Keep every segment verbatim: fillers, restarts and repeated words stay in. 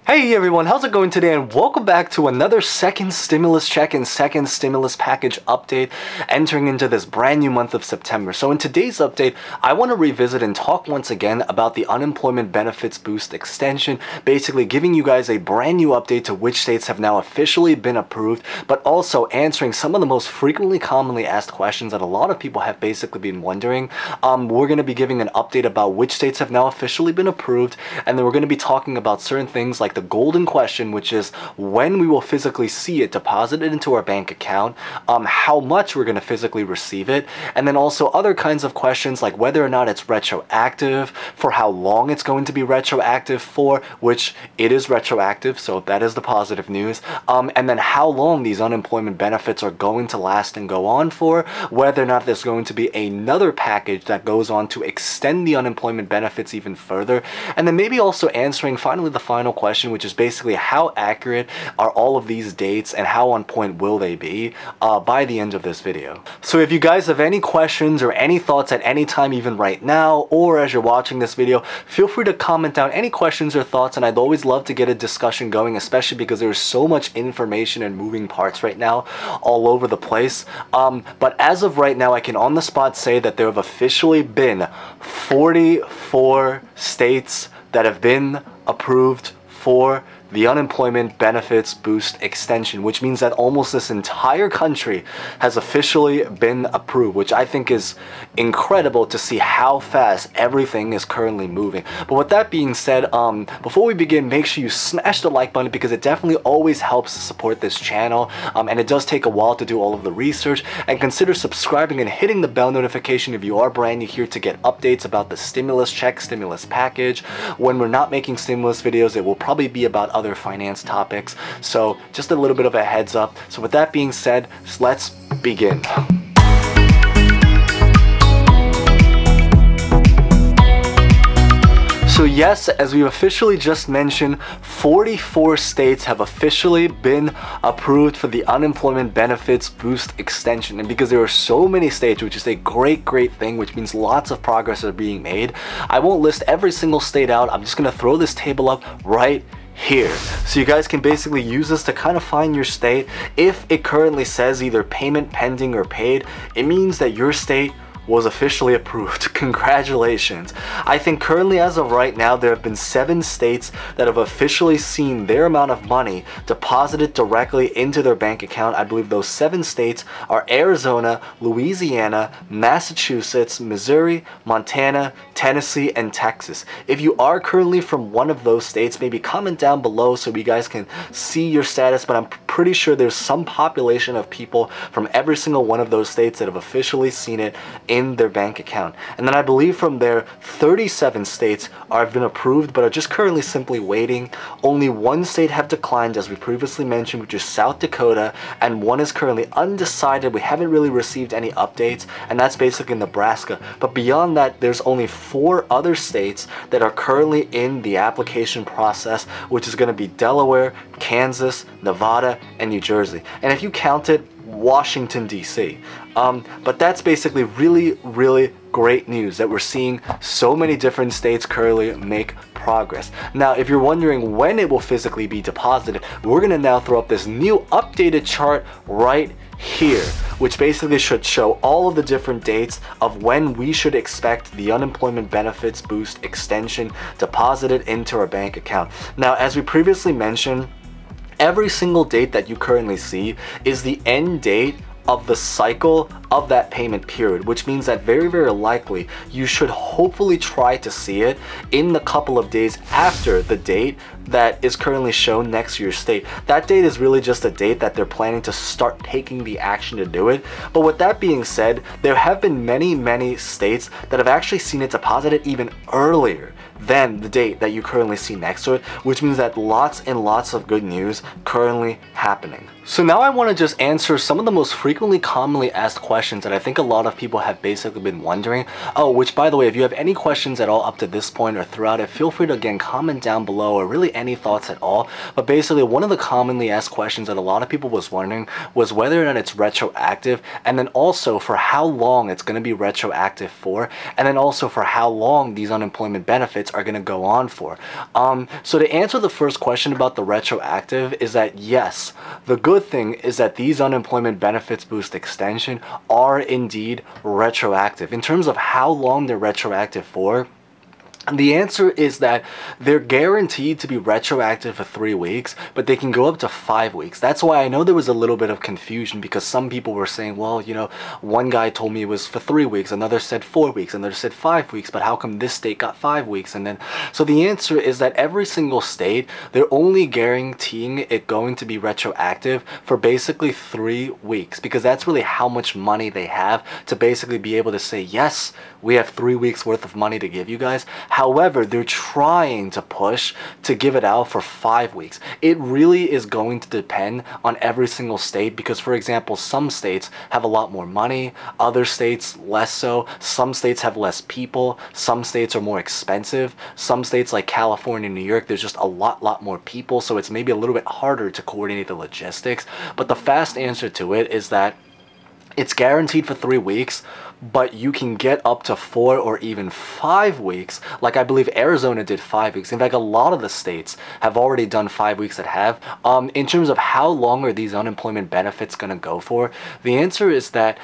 Hey everyone, how's it going today, and welcome back to another second stimulus check and second stimulus package update entering into this brand new month of September. So in today's update, I want to revisit and talk once again about the unemployment benefits boost extension, basically giving you guys a brand new update to which states have now officially been approved, but also answering some of the most frequently commonly asked questions that a lot of people have basically been wondering. Um, we're going to be giving an update about which states have now officially been approved, and then we're going to be talking about certain things like the golden question, which is when we will physically see it deposited into our bank account, um, how much we're going to physically receive it, and then also other kinds of questions like whether or not it's retroactive, for how long it's going to be retroactive for, which it is retroactive, so that is the positive news, um, and then how long these unemployment benefits are going to last and go on for, whether or not there's going to be another package that goes on to extend the unemployment benefits even further, and then maybe also answering finally the final question, which is basically how accurate are all of these dates and how on point will they be uh, by the end of this video. So if you guys have any questions or any thoughts at any time, even right now or as you're watching this video, feel free to comment down any questions or thoughts, and I'd always love to get a discussion going, especially because there's so much information and moving parts right now all over the place. Um, but as of right now, I can on the spot say that there have officially been forty-four states that have been approved for the unemployment benefits boost extension, which means that almost this entire country has officially been approved, which I think is incredible to see how fast everything is currently moving. But with that being said, um, before we begin, make sure you smash the like button because it definitely always helps to support this channel, um, and it does take a while to do all of the research, and consider subscribing and hitting the bell notification if you are brand new here to get updates about the stimulus check, stimulus package. When we're not making stimulus videos, it will probably be about other finance topics, so just a little bit of a heads up. So with that being said, let's begin. So yes, as we've officially just mentioned, forty-four states have officially been approved for the unemployment benefits boost extension. And because there are so many states, which is a great, great thing, which means lots of progress are being made, I won't list every single state out. I'm just going to throw this table up right here, so you guys can basically use this to kind of find your state. If it currently says either payment pending or paid, it means that your state was officially approved. Congratulations. I think currently, as of right now, there have been seven states that have officially seen their amount of money deposited directly into their bank account. I believe those seven states are Arizona, Louisiana, Massachusetts, Missouri, Montana, Tennessee, and Texas. If you are currently from one of those states, maybe comment down below so you guys can see your status, but I'm pretty sure there's some population of people from every single one of those states that have officially seen it in their bank account. And then I believe from there, thirty-seven states are, have been approved but are just currently simply waiting. Only one state have declined, as we previously mentioned, which is South Dakota, and one is currently undecided. We haven't really received any updates, and that's basically Nebraska. But beyond that, there's only four other states that are currently in the application process, which is going to be Delaware, Kansas, Nevada, and New Jersey. And if you count it, Washington, D C Um, but that's basically really, really great news that we're seeing so many different states currently make progress. Now, if you're wondering when it will physically be deposited, we're going to now throw up this new updated chart right here, which basically should show all of the different dates of when we should expect the unemployment benefits boost extension deposited into our bank account. Now, as we previously mentioned, every single date that you currently see is the end date of the cycle of that payment period, which means that very, very likely you should hopefully try to see it in the couple of days after the date that is currently shown next to your state. That date is really just a date that they're planning to start taking the action to do it. But with that being said, there have been many, many states that have actually seen it deposited even earlier than the date that you currently see next to it, which means that lots and lots of good news currently happening. So now I want to just answer some of the most frequently commonly asked questions that I think a lot of people have basically been wondering. Oh, which by the way, if you have any questions at all up to this point or throughout it, feel free to again comment down below, or really any thoughts at all. But basically one of the commonly asked questions that a lot of people was wondering was whether or not it's retroactive, and then also for how long it's going to be retroactive for, and then also for how long these unemployment benefits are going to go on for. Um, so to answer the first question about the retroactive is that yes, the good thing is that these unemployment benefits boost extension are indeed retroactive. In terms of how long they're retroactive for, the answer is that they're guaranteed to be retroactive for three weeks, but they can go up to five weeks. That's why I know there was a little bit of confusion, because some people were saying, well, you know, one guy told me it was for three weeks, another said four weeks, another said five weeks, but how come this state got five weeks? And then, so the answer is that every single state, they're only guaranteeing it going to be retroactive for basically three weeks, because that's really how much money they have to basically be able to say, yes, we have three weeks worth of money to give you guys. However, they're trying to push to give it out for five weeks. It really is going to depend on every single state, because for example, some states have a lot more money, other states less so. Some states have less people, some states are more expensive. Some states like California and New York, there's just a lot, lot more people, so it's maybe a little bit harder to coordinate the logistics. But the fast answer to it is that it's guaranteed for three weeks, but you can get up to four or even five weeks. Like I believe Arizona did five weeks. In fact, a lot of the states have already done five weeks that have. Um, in terms of how long are these unemployment benefits going to go for, the answer is that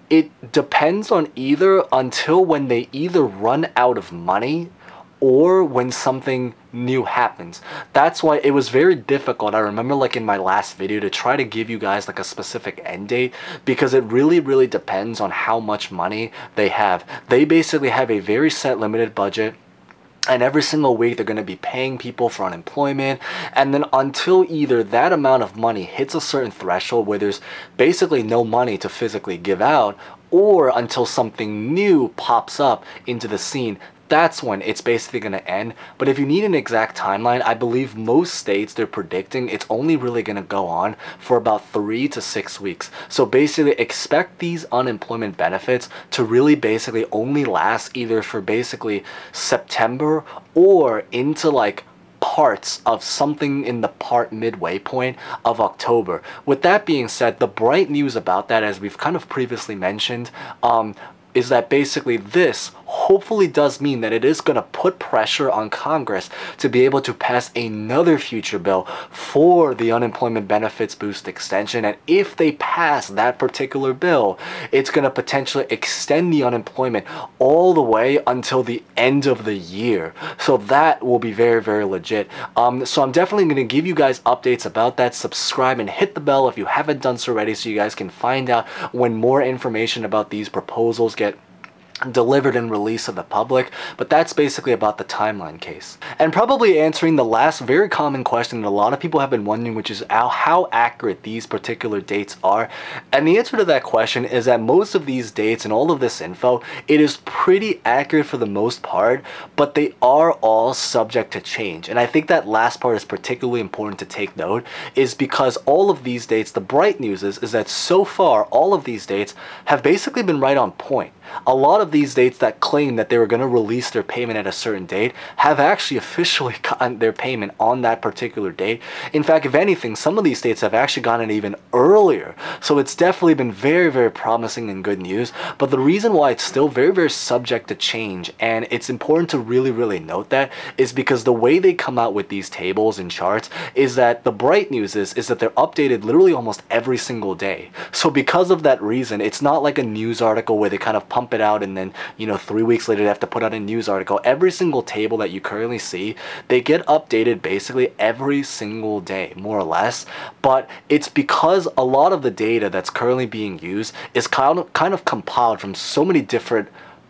it depends on either until when they either run out of money or when something new happens. That's why it was very difficult, I remember, like in my last video, to try to give you guys like a specific end date, because it really really depends on how much money they have. They basically have a very set limited budget, and every single week they're going to be paying people for unemployment, and then until either that amount of money hits a certain threshold where there's basically no money to physically give out, or until something new pops up into the scene, that's when it's basically going to end. But if you need an exact timeline, I believe most states, they're predicting it's only really going to go on for about three to six weeks. So basically expect these unemployment benefits to really basically only last either for basically September or into like parts of something in the part midway point of October. With that being said, the bright news about that, as we've kind of previously mentioned, um, is that basically this hopefully does mean that it is going to put pressure on Congress to be able to pass another future bill for the unemployment benefits boost extension. And if they pass that particular bill, it's going to potentially extend the unemployment all the way until the end of the year. So that will be very, very legit. Um, so I'm definitely going to give you guys updates about that. Subscribe and hit the bell if you haven't done so already, so you guys can find out when more information about these proposals get delivered and released to the public. But that's basically about the timeline case. And probably answering the last very common question that a lot of people have been wondering, which is how, how accurate these particular dates are. And the answer to that question is that most of these dates and all of this info, it is pretty accurate for the most part, but they are all subject to change. And I think that last part is particularly important to take note, is because all of these dates, the bright news is, is that so far all of these dates have basically been right on point. A lot of these dates that claim that they were going to release their payment at a certain date have actually officially gotten their payment on that particular date. In fact, if anything, some of these states have actually gotten it even earlier. So it's definitely been very, very promising and good news. But the reason why it's still very, very subject to change, and it's important to really, really note that, is because the way they come out with these tables and charts is that the bright news is, is that they're updated literally almost every single day. So because of that reason, it's not like a news article where they kind of pump it out and then, you know, three weeks later they have to put out a news article. Every single table that you currently see, they get updated basically every single day, more or less. But it's because a lot of the data that's currently being used is kind of, kind of compiled from so many different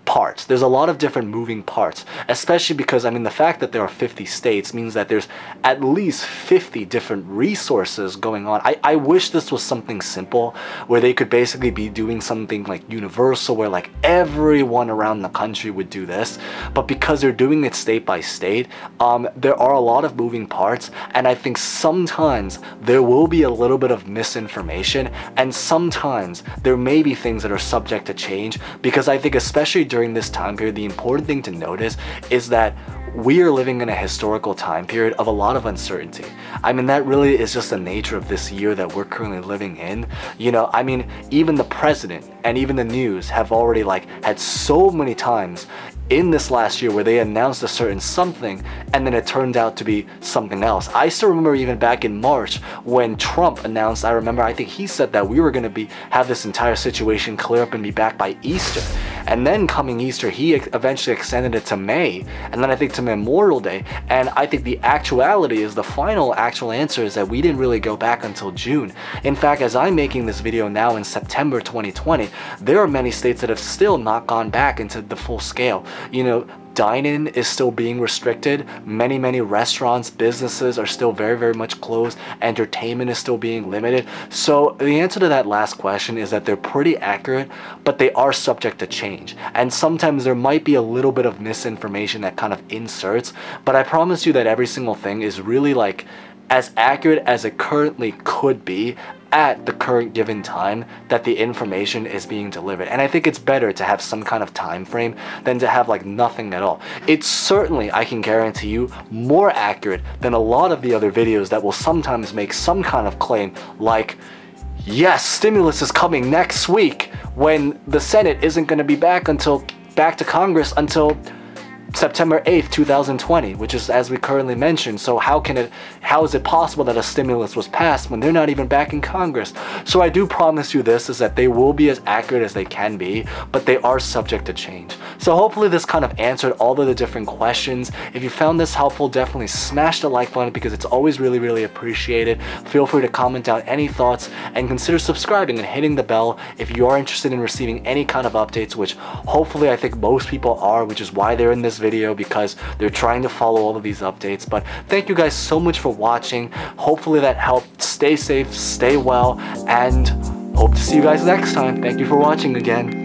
parts. There's a lot of different moving parts, especially because, I mean, the fact that there are fifty states means that there's at least fifty different resources going on. I, I wish this was something simple where they could basically be doing something like universal, where like everyone around the country would do this. But because they're doing it state by state, um, there are a lot of moving parts, and I think sometimes there will be a little bit of misinformation, and sometimes there may be things that are subject to change, because I think especially during this time period, the important thing to notice is that we are living in a historical time period of a lot of uncertainty. I mean, that really is just the nature of this year that we're currently living in. You know, I mean, even the president and even the news have already like had so many times in this last year where they announced a certain something and then it turned out to be something else. I still remember even back in March when Trump announced, I remember I think he said that we were going to be have this entire situation clear up and be back by Easter. And then coming Easter, he eventually extended it to May, and then I think to Memorial Day. And I think the actuality is, the final actual answer is that we didn't really go back until June. In fact, as I'm making this video now in September twenty twenty, there are many states that have still not gone back into the full scale. You know, dine-in is still being restricted. Many, many restaurants, businesses are still very, very much closed. Entertainment is still being limited. So the answer to that last question is that they're pretty accurate, but they are subject to change. And sometimes there might be a little bit of misinformation that kind of inserts, but I promise you that every single thing is really like as accurate as it currently could be at the current given time that the information is being delivered. And I think it's better to have some kind of time frame than to have like nothing at all. It's certainly, I can guarantee you, more accurate than a lot of the other videos that will sometimes make some kind of claim like, yes, stimulus is coming next week, when the Senate isn't going to be back until back to Congress until September eighth, two thousand twenty, which is as we currently mentioned. So how can it, how is it possible that a stimulus was passed when they're not even back in Congress? So I do promise you this, is that they will be as accurate as they can be, but they are subject to change. So hopefully this kind of answered all of the different questions. If you found this helpful, definitely smash the like button, because it's always really, really appreciated. Feel free to comment down any thoughts and consider subscribing and hitting the bell if you are interested in receiving any kind of updates, which hopefully I think most people are, which is why they're in this video, because they're trying to follow all of these updates. But thank you guys so much for watching. Hopefully that helped. Stay safe, stay well, and hope to see you guys next time. Thank you for watching again.